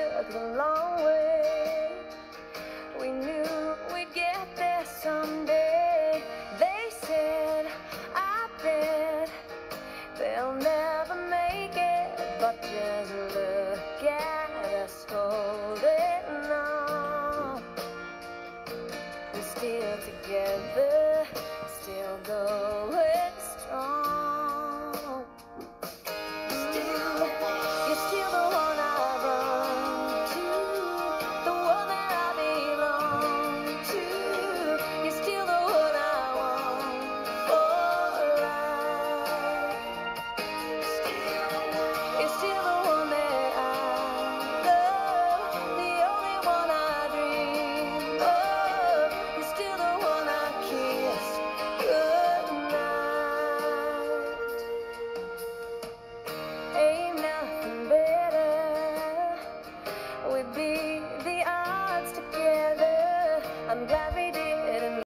took the long way. We knew we'd get there someday. They said, I bet they'll never make it, but just look at us holding on. We're still together, still going strong. You're still the one I run to, the one that I belong to. You're still the one I want for life. You're still the one that I love, the only one I dream of. You're still the one I kiss goodnight. Ain't nothing better. We beat the odds together. I'm glad we